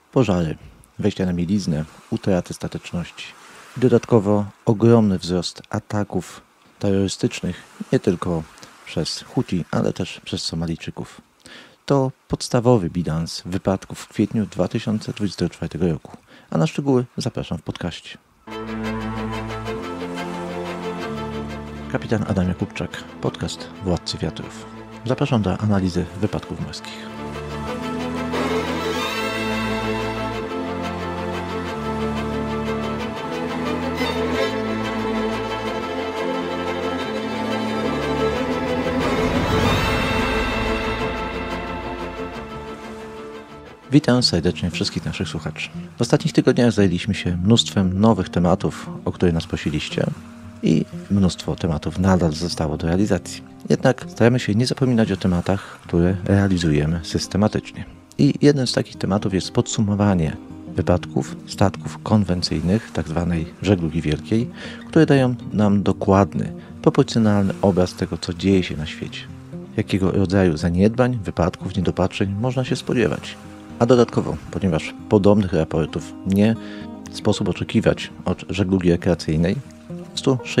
pożary, wejścia na mieliznę, utraty stateczności. Dodatkowo ogromny wzrost ataków terrorystycznych, nie tylko przez Huti, ale też przez Somalijczyków. To podstawowy bilans wypadków w kwietniu 2024 roku, a na szczegóły zapraszam w podcaście. Kapitan Adam Jakubczak, podcast Władcy Wiatrów. Zapraszam do analizy wypadków morskich. Witam serdecznie wszystkich naszych słuchaczy. W ostatnich tygodniach zajęliśmy się mnóstwem nowych tematów, o które nas prosiliście, i mnóstwo tematów nadal zostało do realizacji. Jednak staramy się nie zapominać o tematach, które realizujemy systematycznie. I jeden z takich tematów jest podsumowanie wypadków statków konwencyjnych, tzw. żeglugi wielkiej, które dają nam dokładny, proporcjonalny obraz tego, co dzieje się na świecie. Jakiego rodzaju zaniedbań, wypadków, niedopatrzeń można się spodziewać. A dodatkowo, ponieważ podobnych raportów nie sposób oczekiwać od żeglugi rekreacyjnej, w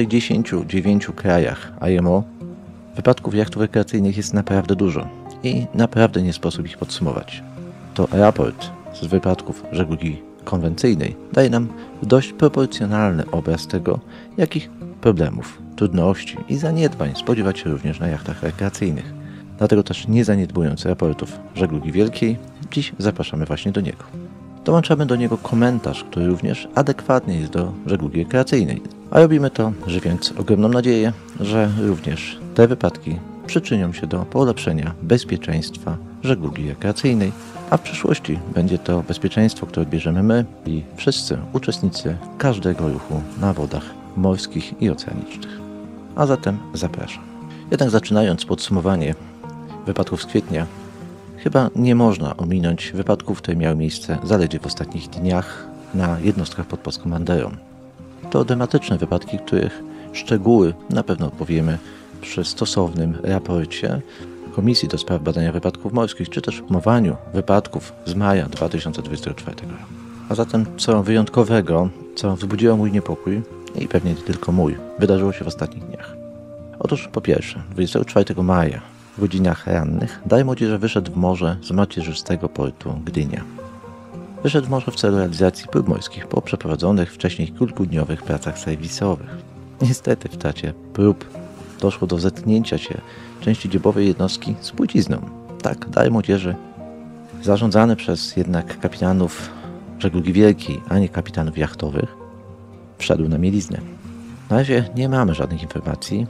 169 krajach IMO wypadków jachtów rekreacyjnych jest naprawdę dużo i naprawdę nie sposób ich podsumować. To raport z wypadków żeglugi konwencyjnej daje nam dość proporcjonalny obraz tego, jakich problemów, trudności i zaniedbań spodziewać się również na jachtach rekreacyjnych. Dlatego też nie zaniedbując raportów żeglugi wielkiej, dziś zapraszamy właśnie do niego. Dołączamy do niego komentarz, który również adekwatny jest do żeglugi rekreacyjnej. A robimy to, żywiąc ogromną nadzieję, że również te wypadki przyczynią się do polepszenia bezpieczeństwa żeglugi rekreacyjnej, a w przyszłości będzie to bezpieczeństwo, które bierzemy my i wszyscy uczestnicy każdego ruchu na wodach morskich i oceanicznych. A zatem zapraszam. Jednak zaczynając podsumowanie wypadków z kwietnia, chyba nie można ominąć wypadków, które miały miejsce zaledwie w ostatnich dniach na jednostkach pod polską banderą. To dramatyczne wypadki, których szczegóły na pewno opowiemy przy stosownym raporcie Komisji do Spraw Badania Wypadków Morskich, czy też omawianiu wypadków z maja 2024 roku. A zatem co wyjątkowego, co wzbudziło mój niepokój i pewnie nie tylko mój, wydarzyło się w ostatnich dniach. Otóż po pierwsze, 24 maja w godzinach rannych Dar Młodzieży wyszedł w morze z macierzystego portu Gdynia. Wyszedł w morze w celu realizacji prób morskich po przeprowadzonych wcześniej kilkudniowych pracach serwisowych. Niestety w trakcie prób doszło do zetknięcia się części dziobowej jednostki z płycizną. Tak, Dar Młodzieży, zarządzany przez jednak kapitanów żeglugi wielkiej, a nie kapitanów jachtowych, wszedł na mieliznę. Na razie nie mamy żadnych informacji,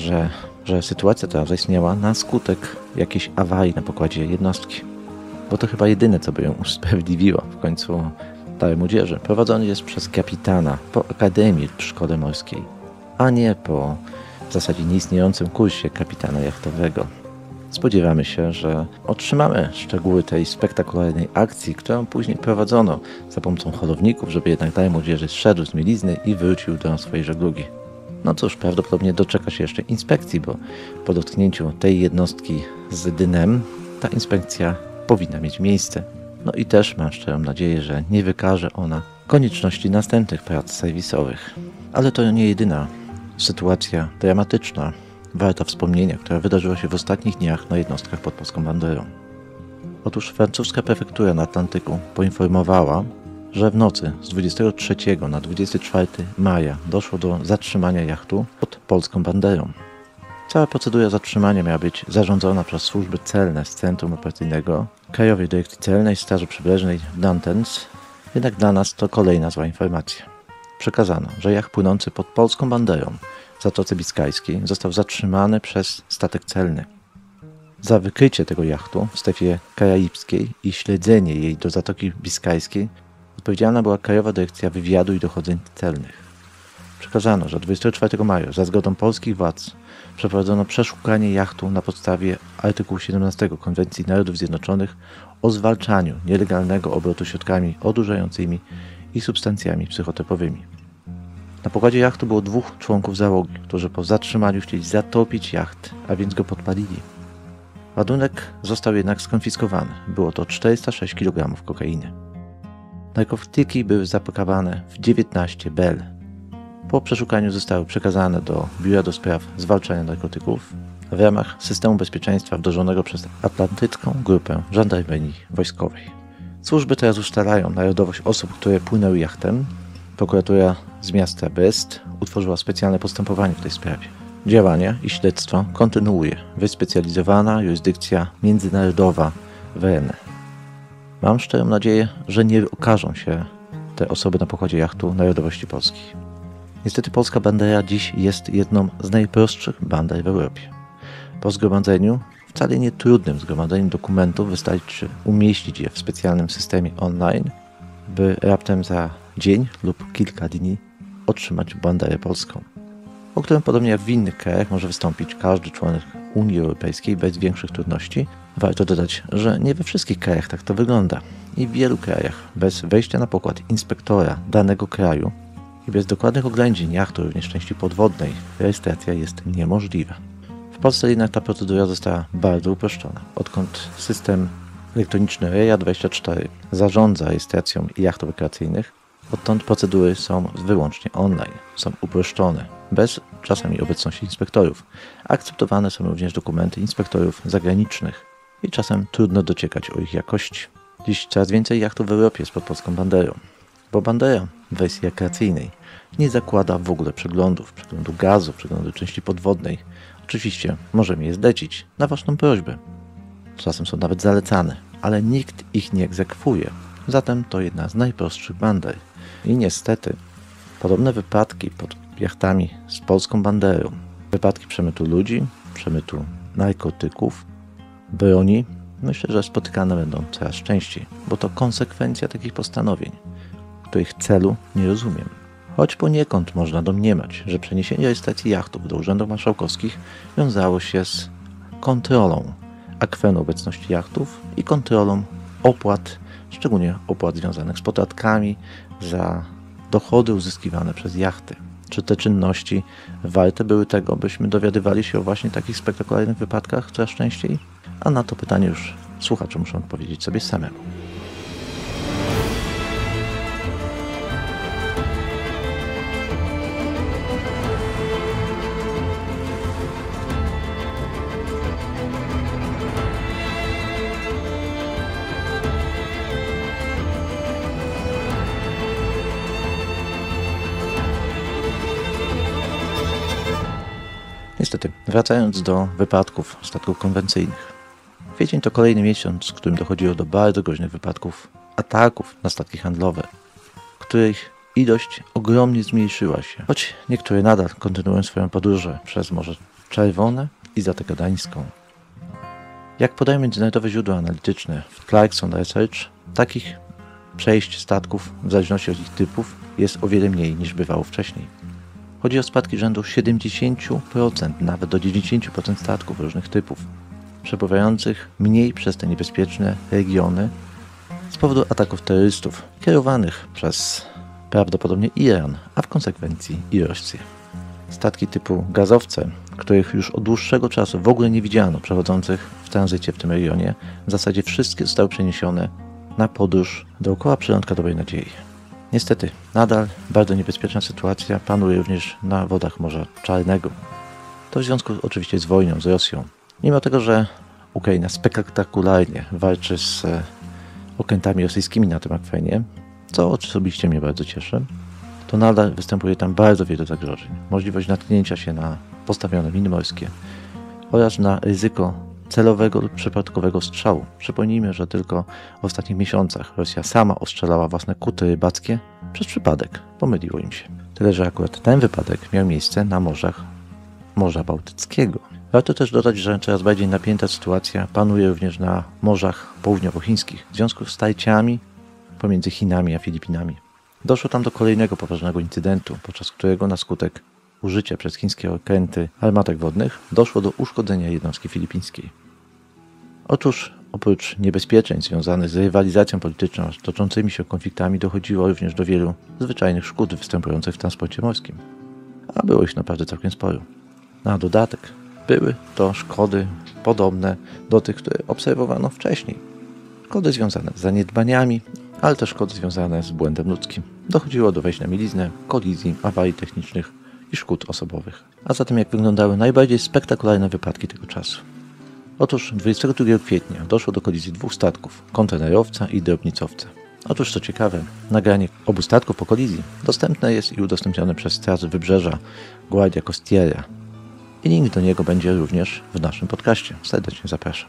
że sytuacja ta zaistniała na skutek jakiejś awarii na pokładzie jednostki. Bo to chyba jedyne, co by ją usprawiedliwiło. W końcu Dar Młodzieży prowadzony jest przez kapitana po akademii w szkole morskiej, a nie po w zasadzie nieistniejącym kursie kapitana jachtowego. Spodziewamy się, że otrzymamy szczegóły tej spektakularnej akcji, którą później prowadzono za pomocą holowników, żeby jednak Dar Młodzieży zszedł z mielizny i wrócił do swojej żeglugi. No cóż, prawdopodobnie doczeka się jeszcze inspekcji, bo po dotknięciu tej jednostki z dnem ta inspekcja powinna mieć miejsce. No i też mam szczerą nadzieję, że nie wykaże ona konieczności następnych prac serwisowych. Ale to nie jedyna sytuacja dramatyczna, warta wspomnienia, która wydarzyła się w ostatnich dniach na jednostkach pod polską banderą. Otóż francuska prefektura na Atlantyku poinformowała, że w nocy z 23 na 24 maja doszło do zatrzymania jachtu pod polską banderą. Cała procedura zatrzymania miała być zarządzona przez służby celne z Centrum Operacyjnego Krajowej Dyrekcji Celnej Straży Przybrzeżnej w Nantes, jednak dla nas to kolejna zła informacja. Przekazano, że jacht płynący pod polską banderą w Zatoce Biskajskiej został zatrzymany przez statek celny. Za wykrycie tego jachtu w strefie karaibskiej i śledzenie jej do Zatoki Biskajskiej odpowiedzialna była Krajowa Dyrekcja Wywiadu i Dochodzeń Celnych. Przekazano, że 24 maja za zgodą polskich władz przeprowadzono przeszukanie jachtu na podstawie artykułu 17 Konwencji Narodów Zjednoczonych o zwalczaniu nielegalnego obrotu środkami odurzającymi i substancjami psychotropowymi. Na pokładzie jachtu było 2 członków załogi, którzy po zatrzymaniu chcieli zatopić jacht, a więc go podpalili. Ładunek został jednak skonfiskowany. Było to 406 kg kokainy. Narkotyki były zapakowane w 19 bel. Po przeszukaniu zostały przekazane do Biura do Spraw Zwalczania Narkotyków w ramach systemu bezpieczeństwa wdrożonego przez Atlantycką Grupę Żandarmerii Wojskowej. Służby teraz ustalają narodowość osób, które płynęły jachtem. Prokuratura z miasta Brest utworzyła specjalne postępowanie w tej sprawie. Działania i śledztwo kontynuuje wyspecjalizowana jurysdykcja międzynarodowa WN. Mam szczerą nadzieję, że nie okażą się te osoby na pokładzie jachtu narodowości polskiej. Niestety polska bandera dziś jest jedną z najprostszych bander w Europie. Po zgromadzeniu, wcale nie trudnym zgromadzeniu dokumentów, wystarczy umieścić je w specjalnym systemie online, by raptem za dzień lub kilka dni otrzymać banderę polską, o którą podobnie jak w innych krajach może wystąpić każdy członek Unii Europejskiej bez większych trudności. Warto dodać, że nie we wszystkich krajach tak to wygląda i w wielu krajach bez wejścia na pokład inspektora danego kraju i bez dokładnych oględzin jachtu, również części podwodnej, rejestracja jest niemożliwa. W Polsce jednak ta procedura została bardzo uproszczona. Odkąd system elektroniczny REA24 zarządza rejestracją jachtów rekreacyjnych, odtąd procedury są wyłącznie online, są uproszczone, bez czasami obecności inspektorów. Akceptowane są również dokumenty inspektorów zagranicznych i czasem trudno dociekać o ich jakości. Dziś coraz więcej jachtów w Europie jest pod polską banderą, bo bandera w wersji rekreacyjnej nie zakłada w ogóle przeglądu gazu, przeglądu części podwodnej. Oczywiście możemy je zlecić na własną prośbę. Czasem są nawet zalecane, ale nikt ich nie egzekwuje. Zatem to jedna z najprostszych bander. I niestety podobne wypadki pod jachtami z polską banderą, wypadki przemytu ludzi, przemytu narkotyków, broni, myślę, że spotykane będą coraz częściej, bo to konsekwencja takich postanowień, których celu nie rozumiem. Choć poniekąd można domniemać, że przeniesienie rejestracji jachtów do urzędów marszałkowskich wiązało się z kontrolą akwenu obecności jachtów i kontrolą opłat, szczególnie opłat związanych z podatkami za dochody uzyskiwane przez jachty. Czy te czynności warte były tego, byśmy dowiadywali się o właśnie takich spektakularnych wypadkach coraz częściej? A na to pytanie już słuchacze muszą odpowiedzieć sobie samemu. Niestety, wracając do wypadków statków konwencyjnych. Kwiecień to kolejny miesiąc, w którym dochodziło do bardzo groźnych wypadków, ataków na statki handlowe, których ilość ogromnie zmniejszyła się, choć niektóre nadal kontynuują swoją podróż przez Morze Czerwone i Zatokę Gdańską. Jak podają międzynarodowe źródła analityczne w Clarkson Research, takich przejść statków w zależności od ich typów jest o wiele mniej niż bywało wcześniej. Chodzi o spadki rzędu 70%, nawet do 90% statków różnych typów, przepływających mniej przez te niebezpieczne regiony z powodu ataków terrorystów kierowanych przez prawdopodobnie Iran, a w konsekwencji i Rosję. Statki typu gazowce, których już od dłuższego czasu w ogóle nie widziano przechodzących w tranzycie w tym regionie, w zasadzie wszystkie zostały przeniesione na podróż dookoła przylądka Dobrej Nadziei. Niestety, nadal bardzo niebezpieczna sytuacja panuje również na wodach Morza Czarnego. To w związku oczywiście z wojną z Rosją. Mimo tego, że Ukraina spektakularnie walczy z okrętami rosyjskimi na tym akwenie, co osobiście mnie bardzo cieszy, to nadal występuje tam bardzo wiele zagrożeń. Możliwość natknięcia się na postawione miny morskie oraz na ryzyko celowego lub przypadkowego strzału. Przypomnijmy, że tylko w ostatnich miesiącach Rosja sama ostrzelała własne kuty rybackie przez przypadek. Pomyliło im się. Tyle, że akurat ten wypadek miał miejsce na morzach Morza Bałtyckiego. Warto też dodać, że coraz bardziej napięta sytuacja panuje również na morzach południowochińskich w związku z starciami pomiędzy Chinami a Filipinami. Doszło tam do kolejnego poważnego incydentu, podczas którego na skutek użycia przez chińskie okręty armatek wodnych doszło do uszkodzenia jednostki filipińskiej. Otóż oprócz niebezpieczeństw związanych z rywalizacją polityczną oraz toczącymi się konfliktami dochodziło również do wielu zwyczajnych szkód występujących w transporcie morskim. A było ich naprawdę całkiem sporo. Na dodatek były to szkody podobne do tych, które obserwowano wcześniej. Szkody związane z zaniedbaniami ale też szkody związane z błędem ludzkim. Dochodziło do wejść na mieliznę, kolizji, awarii technicznych i szkód osobowych. A zatem jak wyglądały najbardziej spektakularne wypadki tego czasu? Otóż 22 kwietnia doszło do kolizji dwóch statków, kontenerowca i drobnicowca. Otóż co ciekawe, nagranie obu statków po kolizji dostępne jest i udostępnione przez Straż Wybrzeża Guardia Costiera. I link do niego będzie również w naszym podcaście. Serdecznie zapraszam.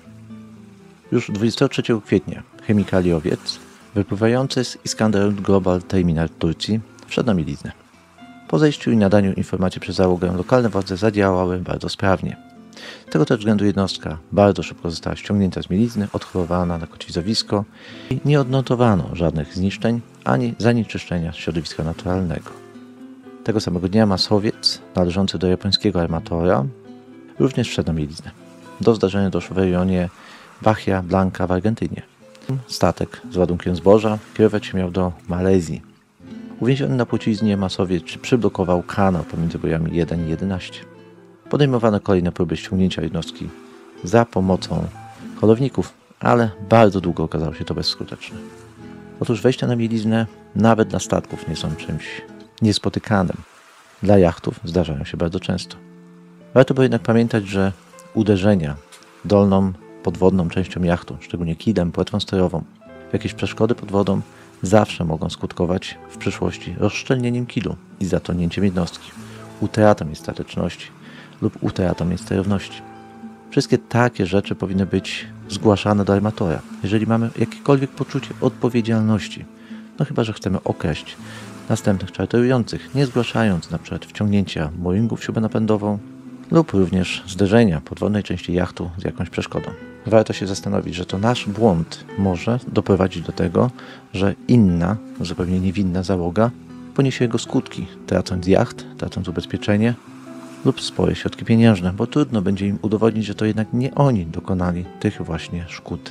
Już 23 kwietnia chemikaliowiec wypływający z Iskander Global Terminal w Turcji wszedł na mieliznę. Po zejściu i nadaniu informacji przez załogę lokalne władze zadziałały bardzo sprawnie. Z tego też względu jednostka bardzo szybko została ściągnięta z mielizny, odholowana na kotwizowisko i nie odnotowano żadnych zniszczeń ani zanieczyszczenia środowiska naturalnego. Tego samego dnia masowiec należący do japońskiego armatora również wszedł na mieliznę. Do zdarzenia doszło w rejonie Bahia Blanca w Argentynie. Statek z ładunkiem zboża kierować się miał do Malezji. Uwięziony na płciznie masowiec przyblokował kanał pomiędzy bojami 1 i 11. Podejmowano kolejne próby ściągnięcia jednostki za pomocą holowników, ale bardzo długo okazało się to bezskuteczne. Otóż wejścia na mieliznę nawet dla statków nie są czymś niespotykanym. Dla jachtów zdarzają się bardzo często. Warto by jednak pamiętać, że uderzenia dolną podwodną częścią jachtu, szczególnie kidem, płetwą sterową, w jakieś przeszkody pod wodą zawsze mogą skutkować w przyszłości rozszczelnieniem kidu i zatonięciem jednostki, utratą jej stateczności lub utratą jej sterowności. Wszystkie takie rzeczy powinny być zgłaszane do armatora, jeżeli mamy jakiekolwiek poczucie odpowiedzialności. No chyba że chcemy okraść następnych czarterujących, nie zgłaszając np. wciągnięcia mooringu w śrubę napędową lub również zderzenia podwodnej części jachtu z jakąś przeszkodą. Warto się zastanowić, że to nasz błąd może doprowadzić do tego, że inna, zupełnie niewinna załoga poniesie jego skutki, tracąc jacht, tracąc ubezpieczenie lub spore środki pieniężne, bo trudno będzie im udowodnić, że to jednak nie oni dokonali tych właśnie szkód.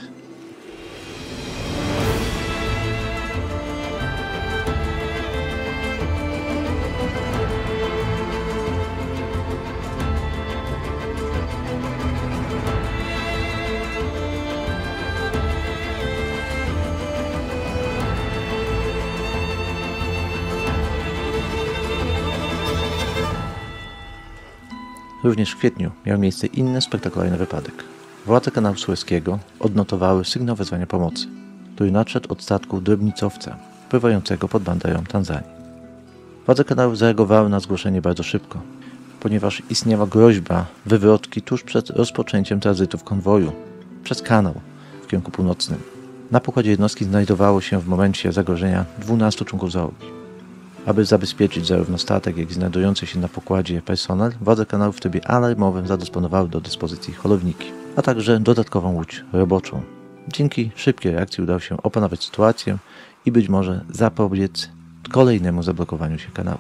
Również w kwietniu miał miejsce inny spektakularny wypadek. Władze kanału Sueskiego odnotowały sygnał wezwania pomocy, który nadszedł od statku drobnicowca pływającego pod banderą Tanzanii. Władze kanału zareagowały na zgłoszenie bardzo szybko, ponieważ istniała groźba wywrotki tuż przed rozpoczęciem tranzytów konwoju przez kanał w kierunku północnym. Na pokładzie jednostki znajdowało się w momencie zagrożenia 12 członków załogi. Aby zabezpieczyć zarówno statek, jak i znajdujący się na pokładzie personel, władze kanału w trybie alarmowym zadysponowały do dyspozycji holowniki, a także dodatkową łódź roboczą. Dzięki szybkiej reakcji udało się opanować sytuację i być może zapobiec kolejnemu zablokowaniu się kanału.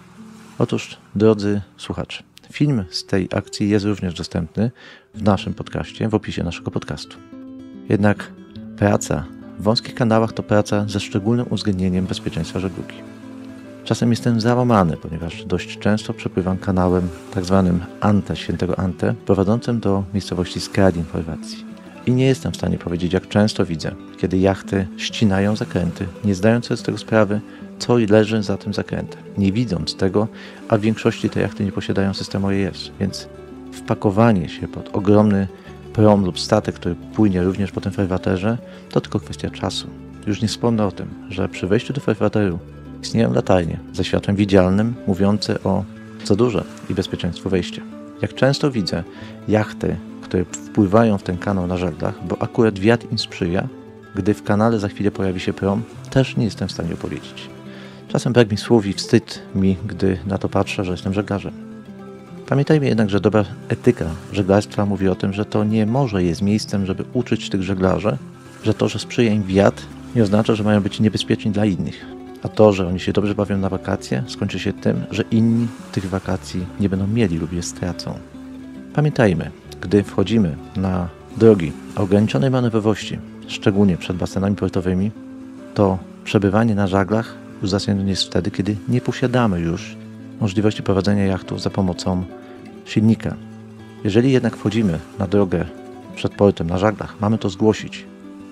Otóż, drodzy słuchacze, film z tej akcji jest również dostępny w naszym podcaście, w opisie naszego podcastu. Jednak praca w wąskich kanałach to praca ze szczególnym uwzględnieniem bezpieczeństwa żeglugi. Czasem jestem załamany, ponieważ dość często przepływam kanałem tzw. Ante, świętego Ante, prowadzącym do miejscowości Skradin w Chorwacji. I nie jestem w stanie powiedzieć, jak często widzę, kiedy jachty ścinają zakręty, nie zdając sobie z tego sprawy, co leży za tym zakrętem. Nie widząc tego, a w większości te jachty nie posiadają systemu AIS, więc wpakowanie się pod ogromny prom lub statek, który płynie również po tym farwaterze, to tylko kwestia czasu. Już nie wspomnę o tym, że przy wejściu do farwateru istnieją latarnie ze światłem widzialnym mówiące o zadurze i bezpieczeństwu wejścia. Jak często widzę jachty, które wpływają w ten kanał na żaglach, bo akurat wiatr im sprzyja, gdy w kanale za chwilę pojawi się prom, też nie jestem w stanie opowiedzieć. Czasem brak mi słów i wstyd mi, gdy na to patrzę, że jestem żeglarzem. Pamiętajmy jednak, że dobra etyka żeglarstwa mówi o tym, że to nie morze jest miejscem, żeby uczyć tych żeglarzy, że to, że sprzyja im wiatr, nie oznacza, że mają być niebezpieczni dla innych. A to, że oni się dobrze bawią na wakacje, skończy się tym, że inni tych wakacji nie będą mieli lub je stracą. Pamiętajmy, gdy wchodzimy na drogi o ograniczonej manewrowości, szczególnie przed basenami portowymi, to przebywanie na żaglach uzasadnione jest wtedy, kiedy nie posiadamy już możliwości prowadzenia jachtów za pomocą silnika. Jeżeli jednak wchodzimy na drogę przed portem na żaglach, mamy to zgłosić.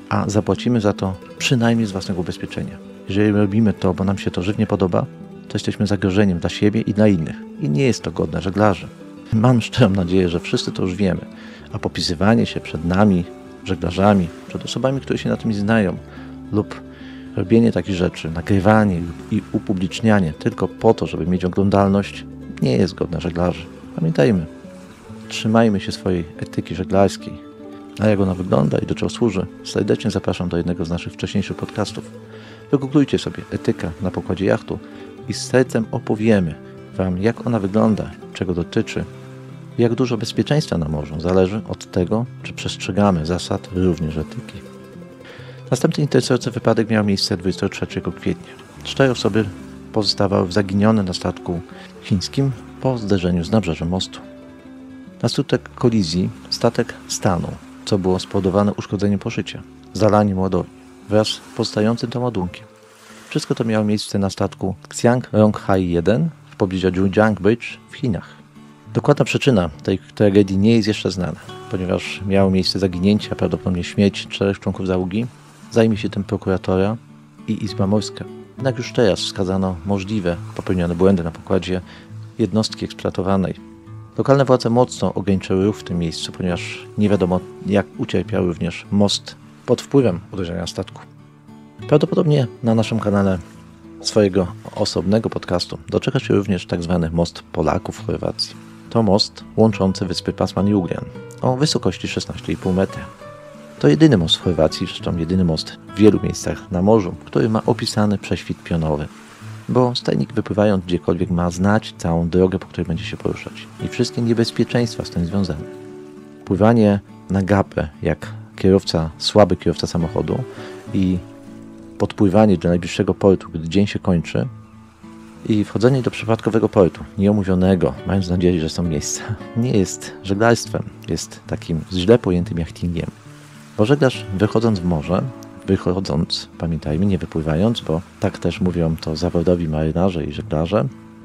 a zapłacimy za to przynajmniej z własnego ubezpieczenia. Jeżeli robimy to, bo nam się to żywnie podoba, to jesteśmy zagrożeniem dla siebie i dla innych. I nie jest to godne żeglarzy. Mam szczerą nadzieję, że wszyscy to już wiemy, a popisywanie się przed nami, żeglarzami, przed osobami, które się na tym znają, lub robienie takich rzeczy, nagrywanie i upublicznianie tylko po to, żeby mieć oglądalność, nie jest godne żeglarzy. Pamiętajmy, trzymajmy się swojej etyki żeglarskiej. A jak ona wygląda i do czego służy, serdecznie zapraszam do jednego z naszych wcześniejszych podcastów. Wygooglujcie sobie etyka na pokładzie jachtu i z sercem opowiemy Wam, jak ona wygląda, czego dotyczy, jak dużo bezpieczeństwa na morzu zależy od tego, czy przestrzegamy zasad również etyki. Następny interesujący wypadek miał miejsce 23 kwietnia. 4 osoby pozostawały zaginione na statku chińskim po zderzeniu z nabrzeżem mostu. Na skutek kolizji statek stanął, co było spowodowane uszkodzeniem poszycia, zalaniem ładowni wraz z pozostającym tam ładunkiem. Wszystko to miało miejsce na statku Xiang Ronghai 1 w pobliżu Zhujiang Bridge w Chinach. Dokładna przyczyna tej tragedii nie jest jeszcze znana, ponieważ miało miejsce zaginięcie, a prawdopodobnie śmierć 4 członków załogi. Zajmie się tym prokuratora i Izba Morska. Jednak już teraz wskazano możliwe popełnione błędy na pokładzie jednostki eksploatowanej. Lokalne władze mocno ograniczyły ruch w tym miejscu, ponieważ nie wiadomo, jak ucierpiał również most pod wpływem uderzenia statku. Prawdopodobnie na naszym kanale swojego osobnego podcastu doczeka się również tzw. most Polaków w Chorwacji. To most łączący wyspy Pasman i Ugljan o wysokości 16,5 metra. To jedyny most w Chorwacji, zresztą jedyny most w wielu miejscach na morzu, który ma opisany prześwit pionowy, bo stajnik wypływając gdziekolwiek ma znać całą drogę, po której będzie się poruszać i wszystkie niebezpieczeństwa z tym związane. Pływanie na gapę jak słaby kierowca samochodu i podpływanie do najbliższego portu, gdy dzień się kończy i wchodzenie do przypadkowego portu, nieomówionego, mając nadzieję, że są miejsca, nie jest żeglarstwem, jest takim źle pojętym jachtingiem. Bo żeglarz wychodząc w morze, pamiętajmy, nie wypływając, bo tak też mówią to zawodowi marynarze i żeglarze,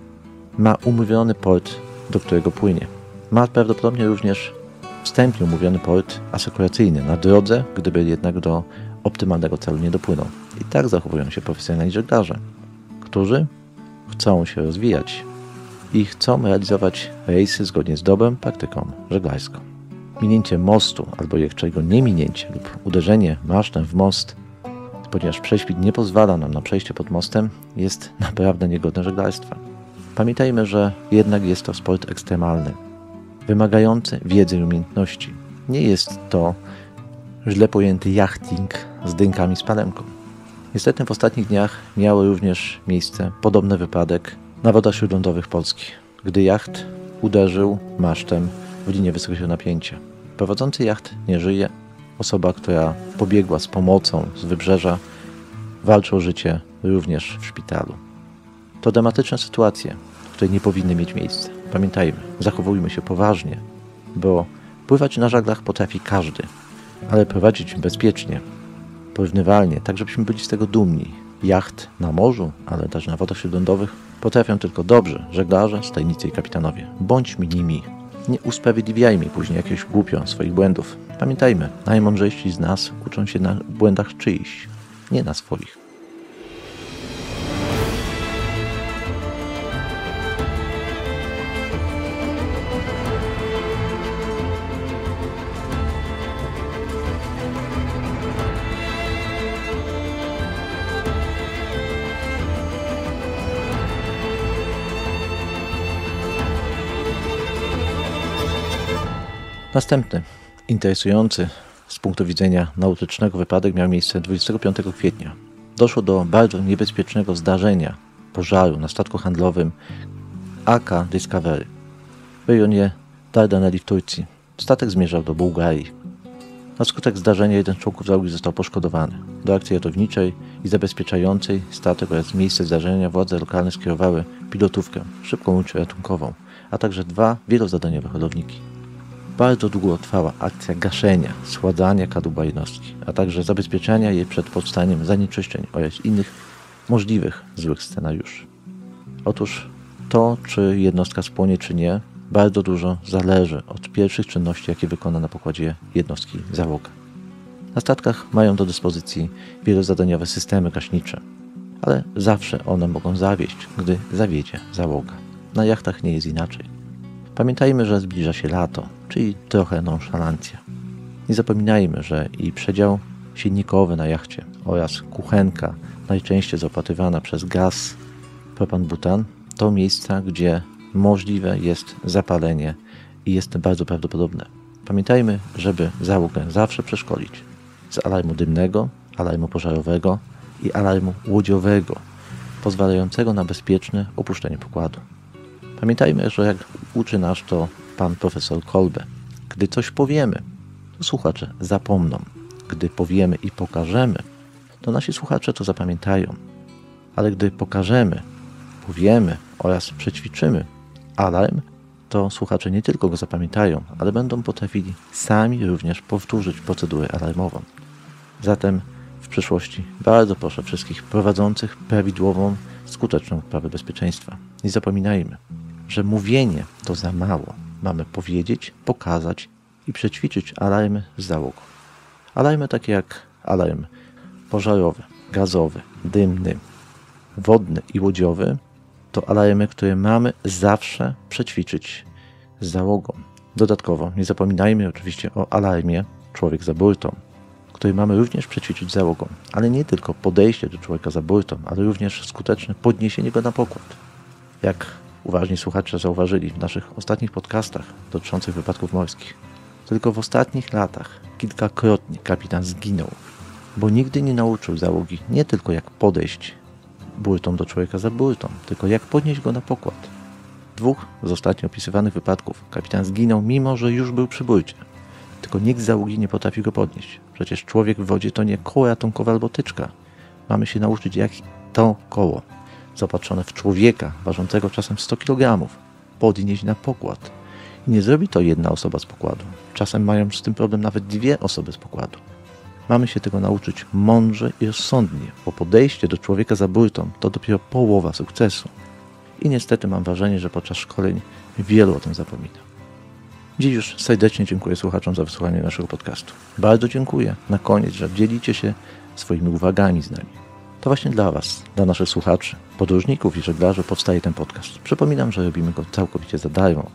ma umówiony port, do którego płynie. Ma prawdopodobnie również wstępnie umówiony port asekuracyjny na drodze, gdyby jednak do optymalnego celu nie dopłynął. I tak zachowują się profesjonalni żeglarze, którzy chcą się rozwijać i chcą realizować rejsy zgodnie z dobrą praktyką żeglarską. Minięcie mostu, albo jeszcze jego nie minięcie lub uderzenie masztem w most, ponieważ prześwit nie pozwala nam na przejście pod mostem, jest naprawdę niegodne żeglarstwa. Pamiętajmy, że jednak jest to sport ekstremalny, wymagający wiedzy i umiejętności. Nie jest to źle pojęty jachting z dynkami z palemką. Niestety w ostatnich dniach miał również miejsce podobny wypadek na wodach śródlądowych Polski, gdy jacht uderzył masztem w linię wysokiego napięcia. Prowadzący jacht nie żyje. Osoba, która pobiegła z pomocą z wybrzeża, walczy o życie również w szpitalu. To dramatyczne sytuacje, które nie powinny mieć miejsca. Pamiętajmy, zachowujmy się poważnie, bo pływać na żaglach potrafi każdy, ale prowadzić bezpiecznie, porównywalnie, tak żebyśmy byli z tego dumni. Jacht na morzu, ale też na wodach śródlądowych potrafią tylko dobrzy żeglarze, stajnicy i kapitanowie. Bądźmy nimi. Nie usprawiedliwiajmy później jakiegoś głupio swoich błędów. Pamiętajmy, najmądrzejsi z nas uczą się na błędach czyichś, nie na swoich. Następny, interesujący z punktu widzenia nautycznego wypadek miał miejsce 25 kwietnia. Doszło do bardzo niebezpiecznego zdarzenia, pożaru na statku handlowym AK Discovery w rejonie Dardaneli w Turcji. Statek zmierzał do Bułgarii. Na skutek zdarzenia jeden z członków załogi został poszkodowany. Do akcji ratowniczej i zabezpieczającej statek oraz miejsce zdarzenia władze lokalne skierowały pilotówkę, szybką łódź ratunkową, a także 2 wielozadaniowe hodowniki. Bardzo długo trwała akcja gaszenia, schładzania kadłuba jednostki, a także zabezpieczania jej przed powstaniem zanieczyszczeń oraz innych możliwych złych scenariuszy. Otóż to, czy jednostka spłonie, czy nie, bardzo dużo zależy od pierwszych czynności, jakie wykona na pokładzie jednostki załoga. Na statkach mają do dyspozycji wielozadaniowe systemy gaśnicze, ale zawsze one mogą zawieść, gdy zawiedzie załoga. Na jachtach nie jest inaczej. Pamiętajmy, że zbliża się lato, czyli trochę nonszalancja. Nie zapominajmy, że i przedział silnikowy na jachcie oraz kuchenka, najczęściej zaopatrywana przez gaz propan-butan, to miejsca, gdzie możliwe jest zapalenie i jest bardzo prawdopodobne. Pamiętajmy, żeby załogę zawsze przeszkolić z alarmu dymnego, alarmu pożarowego i alarmu łodziowego, pozwalającego na bezpieczne opuszczenie pokładu. Pamiętajmy, że jak uczy nas to pan profesor Kolbe, gdy coś powiemy, to słuchacze zapomną. Gdy powiemy i pokażemy, to nasi słuchacze to zapamiętają. Ale gdy pokażemy, powiemy oraz przećwiczymy alarm, to słuchacze nie tylko go zapamiętają, ale będą potrafili sami również powtórzyć procedurę alarmową. Zatem w przyszłości bardzo proszę wszystkich prowadzących prawidłową, skuteczną wprawę bezpieczeństwa. Nie zapominajmy, że mówienie to za mało. Mamy powiedzieć, pokazać i przećwiczyć alarmy z załogą. Alarmy takie jak alarm pożarowy, gazowy, dymny, wodny i łodziowy to alarmy, które mamy zawsze przećwiczyć z załogą. Dodatkowo nie zapominajmy oczywiście o alarmie człowiek za burtą, który mamy również przećwiczyć z załogą, ale nie tylko podejście do człowieka za burtą, ale również skuteczne podniesienie go na pokład. Jak uważni słuchacze zauważyli w naszych ostatnich podcastach dotyczących wypadków morskich, tylko w ostatnich latach kilkakrotnie kapitan zginął, bo nigdy nie nauczył załogi nie tylko jak podejść burtą do człowieka za burtą, tylko jak podnieść go na pokład. W 2 z ostatnio opisywanych wypadków kapitan zginął, mimo że już był przy burcie. Tylko nikt z załogi nie potrafił go podnieść. Przecież człowiek w wodzie to nie koło ratunkowe albo tyczka. Mamy się nauczyć, jak to koło, zaopatrzone w człowieka, ważącego czasem 100 kg, podnieść na pokład. I nie zrobi to jedna osoba z pokładu. Czasem mają z tym problem nawet 2 osoby z pokładu. Mamy się tego nauczyć mądrze i rozsądnie, bo podejście do człowieka za burtą to dopiero połowa sukcesu. I niestety mam wrażenie, że podczas szkoleń wielu o tym zapomina. Dziś już serdecznie dziękuję słuchaczom za wysłuchanie naszego podcastu. Bardzo dziękuję na koniec, że dzielicie się swoimi uwagami z nami. To właśnie dla Was, dla naszych słuchaczy, podróżników i żeglarzy powstaje ten podcast. Przypominam, że robimy go całkowicie za darmo.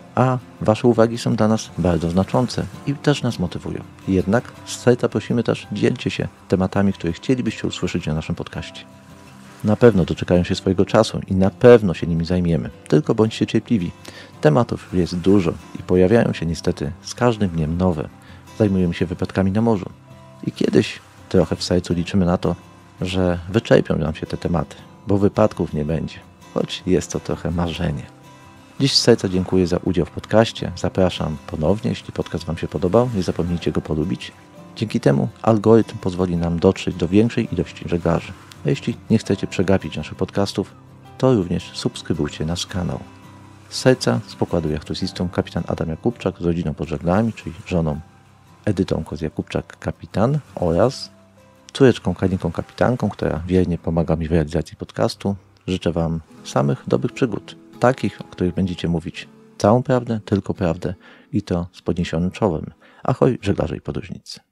A Wasze uwagi są dla nas bardzo znaczące i też nas motywują. Jednak z serca prosimy też, dzielcie się tematami, które chcielibyście usłyszeć na naszym podcaście. Na pewno doczekają się swojego czasu i na pewno się nimi zajmiemy. Tylko bądźcie cierpliwi. Tematów jest dużo i pojawiają się niestety z każdym dniem nowe. Zajmujemy się wypadkami na morzu. I kiedyś trochę w sercu liczymy na to, że wyczerpią nam się te tematy, bo wypadków nie będzie. Choć jest to trochę marzenie. Dziś z serca dziękuję za udział w podcaście. Zapraszam ponownie, jeśli podcast Wam się podobał, nie zapomnijcie go polubić. Dzięki temu algorytm pozwoli nam dotrzeć do większej ilości żeglarzy. A jeśli nie chcecie przegapić naszych podcastów, to również subskrybujcie nasz kanał. Z serca z pokładu jachtusistą kapitan Adam Jakubczak z rodziną pod żeglami, czyli żoną Edytą Koz-Jakubczak-kapitan oraz córeczką Karinką kapitanką, która wiernie pomaga mi w realizacji podcastu. Życzę Wam samych dobrych przygód. Takich, o których będziecie mówić całą prawdę, tylko prawdę i to z podniesionym czołem. Ahoj, żeglarze i podróżnicy.